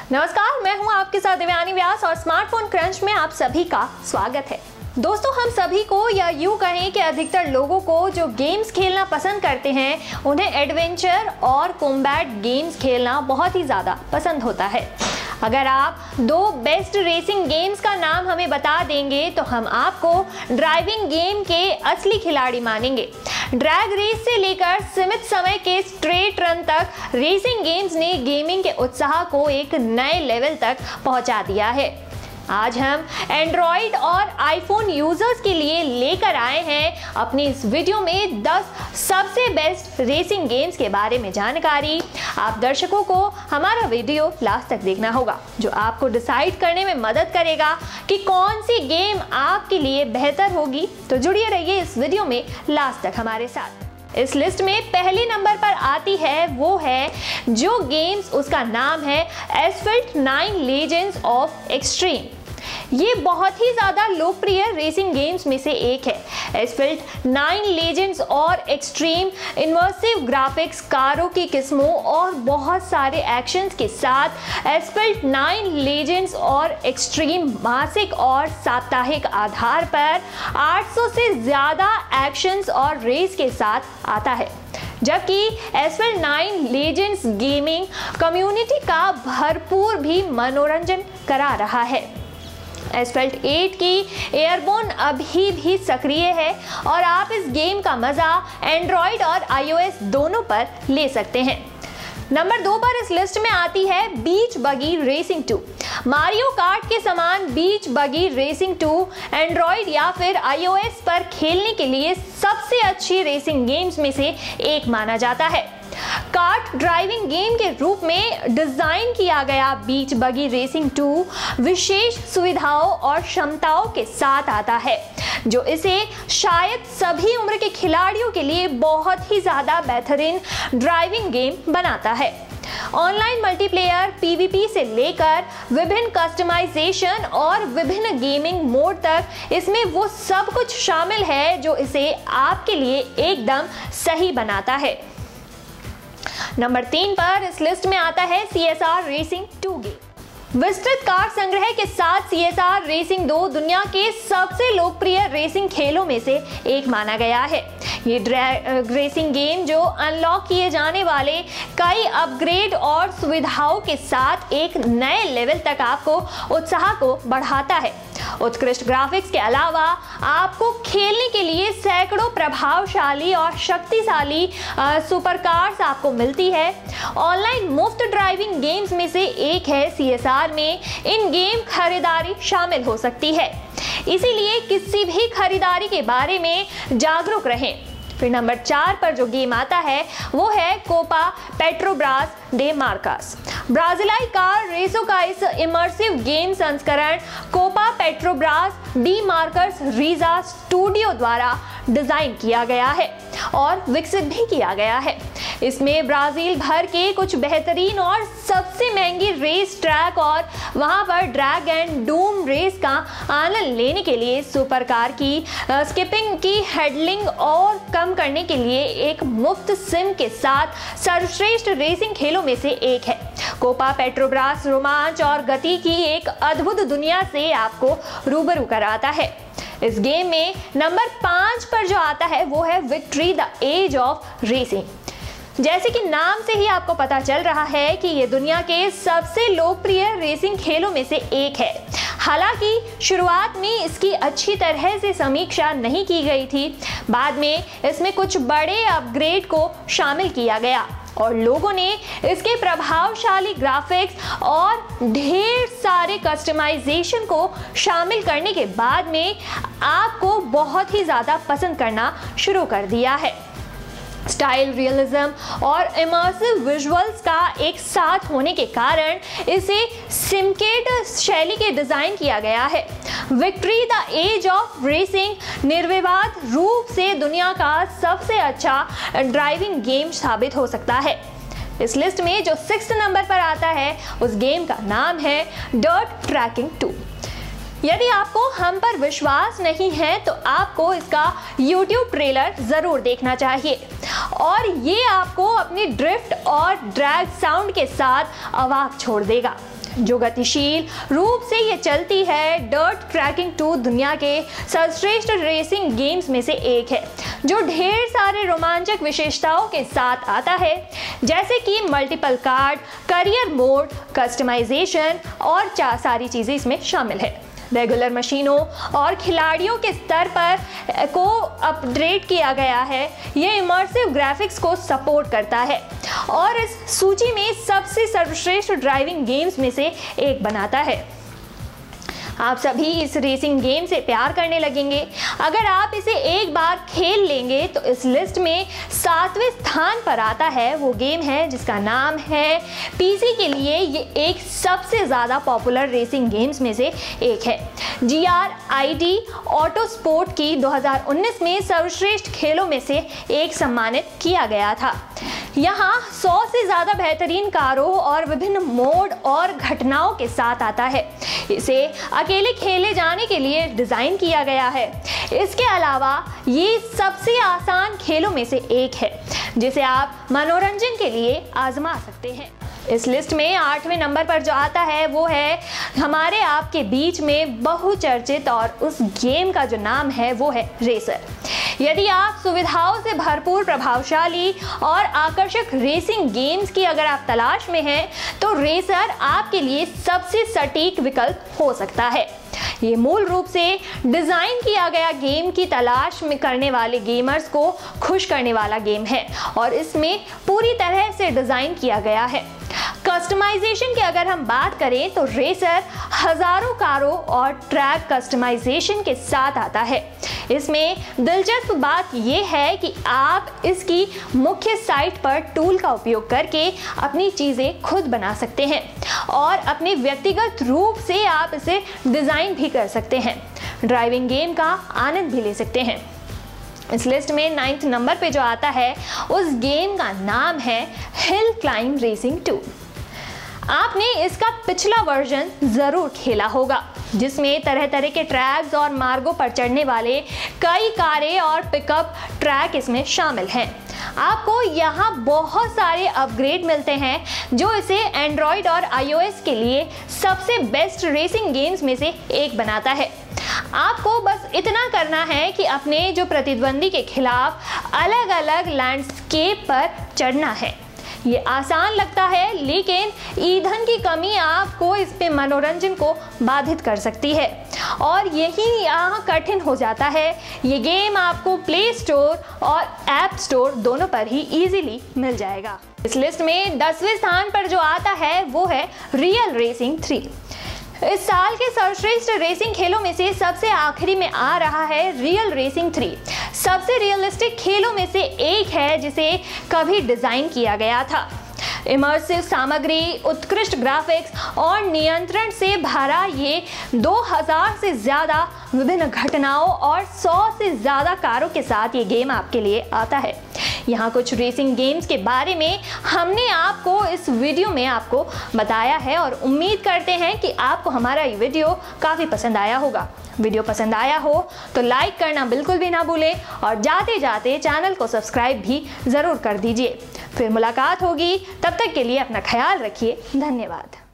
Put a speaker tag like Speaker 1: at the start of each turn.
Speaker 1: नमस्कार, मैं हूं आपके साथ दिव्यानी व्यास और स्मार्टफोन क्रंच में आप सभी का स्वागत है। दोस्तों, हम सभी को या यूं कहें कि अधिकतर लोगों को जो गेम्स खेलना पसंद करते हैं उन्हें एडवेंचर और कॉम्बैट गेम्स खेलना बहुत ही ज़्यादा पसंद होता है। अगर आप दो बेस्ट रेसिंग गेम्स का नाम हमें बता देंगे तो हम आपको ड्राइविंग गेम के असली खिलाड़ी मानेंगे। ड्रैग रेस से लेकर सीमित समय के स्ट्रेट रन तक रेसिंग गेम्स ने गेमिंग के उत्साह को एक नए लेवल तक पहुंचा दिया है। आज हम एंड्रॉइड और आईफोन यूजर्स के लिए लेकर आए हैं अपनी इस वीडियो में 10 सबसे बेस्ट रेसिंग गेम्स के बारे में जानकारी। आप दर्शकों को हमारा वीडियो लास्ट तक देखना होगा, जो आपको डिसाइड करने में मदद करेगा कि कौन सी गेम आपके लिए बेहतर होगी। तो जुड़िए रहिए इस वीडियो में लास्ट तक हमारे साथ। इस लिस्ट में पहले नंबर पर आती है वो है जो गेम्स, उसका नाम है एसफल्ट 9 लीजेंड्स ऑफ एक्सट्रीम। ये बहुत ही ज़्यादा लोकप्रिय रेसिंग गेम्स में से एक है। एसफल्ट 9 लीजेंड्स और एक्सट्रीम इमर्सिव ग्राफिक्स, कारों की किस्मों और बहुत सारे एक्शंस के साथ एसफल्ट 9 लीजेंड्स और एक्सट्रीम मासिक और साप्ताहिक आधार पर 800 से ज़्यादा एक्शंस और रेस के साथ आता है, जबकि एसफल्ट 9 लीजेंड्स गेमिंग कम्युनिटी का भरपूर भी मनोरंजन करा रहा है। एसफल्ट 8 की एयरबोर्न अभी भी सक्रिय है और आप इस गेम का मजा एंड्रॉइड और iOS दोनों पर ले सकते हैं। नंबर 2 पर इस लिस्ट में आती है बीच बगी रेसिंग 2। मारियो कार्ट के समान बीच बगी रेसिंग 2 एंड्रॉइड या फिर iOS पर खेलने के लिए सबसे अच्छी रेसिंग गेम्स में से एक माना जाता है। कार्ट ड्राइविंग गेम के रूप में डिजाइन किया गया बीच बगी रेसिंग 2 विशेष सुविधाओं और क्षमताओं के साथ आता है, जो इसे शायद सभी उम्र के खिलाड़ियों के लिए बहुत ही ज्यादा बेहतरीन ड्राइविंग गेम बनाता है। ऑनलाइन मल्टीप्लेयर, पीवीपी से लेकर विभिन्न कस्टमाइजेशन और विभिन्न गेमिंग मोड तक इसमें वो सब कुछ शामिल है जो इसे आपके लिए एकदम सही बनाता है। नंबर 3 पर इस लिस्ट में आता है CSR रेसिंग 2 गेम। विस्तृत कार संग्रह के साथ CSR रेसिंग 2 दुनिया के सबसे लोकप्रिय रेसिंग खेलों में से एक माना गया है। ये रेसिंग गेम जो अनलॉक किए जाने वाले कई अपग्रेड और सुविधाओं के साथ एक नए लेवल तक आपको उत्साह को बढ़ाता है। उत्कृष्ट ग्राफिक्स के अलावा आपको खेलने के लिए सैकड़ों प्रभावशाली और शक्तिशाली सुपरकार्स आपको मिलती है। ऑनलाइन मुफ्त ड्राइविंग गेम्स में से एक है CSR में इन गेम खरीदारी शामिल हो सकती है, इसीलिए किसी भी खरीदारी के बारे में जागरूक रहें। फिर नंबर 4 पर जो गेम आता है वो है कोपा पेट्रोब्रास डे मार्कास। ब्राजीलाई कार रेसों का इस इमर्सिव गेम संस्करण Copa Petrobras de Marcas Reiza studio द्वारा डिजाइन किया गया है और विकसित भी किया गया है। इसमें ब्राजील भर के कुछ बेहतरीन और सबसे महंगी रेस ट्रैक और वहां पर ड्रैग एंड डूम रेस का आनंद लेने के लिए सुपरकार की स्किपिंग की हैंडलिंग और कम करने के लिए एक मुफ्त सिम के साथ सर्वश्रेष्ठ रेसिंग खेलों में से एक है। कोपा पेट्रोब्रास रोमांच और गति की एक अद्भुत दुनिया से आपको रूबरू कराता है। इस गेम में नंबर 5 पर जो आता है वो है Victory the Age of Racing. जैसे कि नाम से ही आपको पता चल रहा है कि ये दुनिया के सबसे लोकप्रिय रेसिंग खेलों में से एक है। हालांकि शुरुआत में इसकी अच्छी तरह से समीक्षा नहीं की गई थी, बाद में इसमें कुछ बड़े अपग्रेड को शामिल किया गया और लोगों ने इसके प्रभावशाली ग्राफिक्स और ढेर सारे कस्टमाइजेशन को शामिल करने के बाद में आपको बहुत ही ज़्यादा पसंद करना शुरू कर दिया है। स्टाइल, रियलिज्म और इमर्सिव विजुअल्स का एक साथ होने के कारण इसे सिमकेट शैली के डिज़ाइन किया गया है। Victory the Age of Racing निर्विवाद रूप से दुनिया का सबसे अच्छा ड्राइविंग गेम साबित हो सकता है। इस लिस्ट में जो 6th नंबर पर आता है उस गेम का नाम है डर्ट ट्रैकिंग 2। यदि आपको हम पर विश्वास नहीं है तो आपको इसका YouTube ट्रेलर जरूर देखना चाहिए और ये आपको अपनी ड्रिफ्ट और ड्रैग साउंड के साथ अवाक छोड़ देगा। जो गतिशील रूप से ये चलती है, डर्ट ट्रैकिंग 2 दुनिया के सर्वश्रेष्ठ रेसिंग गेम्स में से एक है, जो ढेर सारे रोमांचक विशेषताओं के साथ आता है, जैसे कि multiple card, career mode, customisation और सारी चीज़ें इसमें शामिल है। रेगुलर मशीनों और खिलाड़ियों के स्तर पर को अपग्रेड किया गया है। ये इमर्सिव ग्राफिक्स को सपोर्ट करता है और इस सूची में सबसे सर्वश्रेष्ठ ड्राइविंग गेम्स में से एक बनाता है। आप सभी इस रेसिंग गेम से प्यार करने लगेंगे। अगर आप इसे एक बार खेल लेंगे तो इस लिस्ट में 7वें स्थान पर आता है वो गेम है जिसका नाम है, पीसी के लिए ये एक सबसे ज़्यादा पॉपुलर रेसिंग गेम्स में से एक है। GRID ऑटो स्पोर्ट की 2019 में सर्वश्रेष्ठ खेलों में से एक सम्मानित किया गया था। यहाँ 100 से ज़्यादा बेहतरीन कारों और विभिन्न मोड और घटनाओं के साथ आता है। इसे अकेले खेले जाने के लिए डिज़ाइन किया गया है। इसके अलावा ये सबसे आसान खेलों में से एक है जिसे आप मनोरंजन के लिए आजमा सकते हैं। इस लिस्ट में 8वें नंबर पर जो आता है वो है हमारे आपके बीच में बहुचर्चित, और उस गेम का जो नाम है वो है रेसर। यदि आप सुविधाओं से भरपूर, प्रभावशाली और आकर्षक रेसिंग गेम्स की अगर आप तलाश में हैं तो रेसर आपके लिए सबसे सटीक विकल्प हो सकता है। ये मूल रूप से डिज़ाइन किया गया गेम की तलाश में करने वाले गेमर्स को खुश करने वाला गेम है और इसमें पूरी तरह से डिज़ाइन किया गया है। कस्टमाइजेशन की अगर हम बात करें तो रेसर हजारों कारों और ट्रैक कस्टमाइजेशन के साथ आता है। इसमें दिलचस्प बात यह है कि आप इसकी मुख्य साइट पर टूल का उपयोग करके अपनी चीज़ें खुद बना सकते हैं और अपने व्यक्तिगत रूप से आप इसे डिज़ाइन भी कर सकते हैं। ड्राइविंग गेम का आनंद भी ले सकते हैं। इस लिस्ट में 9th नंबर पे जो आता है उस गेम का नाम है हिल क्लाइंब रेसिंग 2। आपने इसका पिछला वर्जन ज़रूर खेला होगा जिसमें तरह तरह के ट्रैक्स और मार्गों पर चढ़ने वाले कई कारें और पिकअप ट्रैक इसमें शामिल हैं। आपको यहाँ बहुत सारे अपग्रेड मिलते हैं जो इसे एंड्रॉयड और iOS के लिए सबसे बेस्ट रेसिंग गेम्स में से एक बनाता है। आपको बस इतना करना है कि अपने जो प्रतिद्वंदी के खिलाफ अलग अलग लैंडस्केप पर चढ़ना है। ये आसान लगता है लेकिन ईंधन की कमी आपको इस पे मनोरंजन को बाधित कर सकती है और यही यहाँ कठिन हो जाता है। ये गेम आपको प्ले स्टोर और ऐप स्टोर दोनों पर ही इजीली मिल जाएगा। इस लिस्ट में 10वें स्थान पर जो आता है वो है रियल रेसिंग 3। इस साल के सर्वश्रेष्ठ रेसिंग खेलों में से सबसे आखिरी में आ रहा है रियल रेसिंग 3। सबसे रियलिस्टिक खेलों में से एक है जिसे कभी डिज़ाइन किया गया था। इमर्सिव सामग्री, उत्कृष्ट ग्राफिक्स और नियंत्रण से भरा ये 2000 से ज़्यादा विभिन्न घटनाओं और 100 से ज़्यादा कारों के साथ ये गेम आपके लिए आता है। यहाँ कुछ रेसिंग गेम्स के बारे में हमने आपको इस वीडियो में आपको बताया है और उम्मीद करते हैं कि आपको हमारा ये वीडियो काफ़ी पसंद आया होगा। वीडियो पसंद आया हो तो लाइक करना बिल्कुल भी ना भूलें और जाते जाते चैनल को सब्सक्राइब भी ज़रूर कर दीजिए। फिर मुलाकात होगी, तब तक के लिए अपना ख्याल रखिए। धन्यवाद।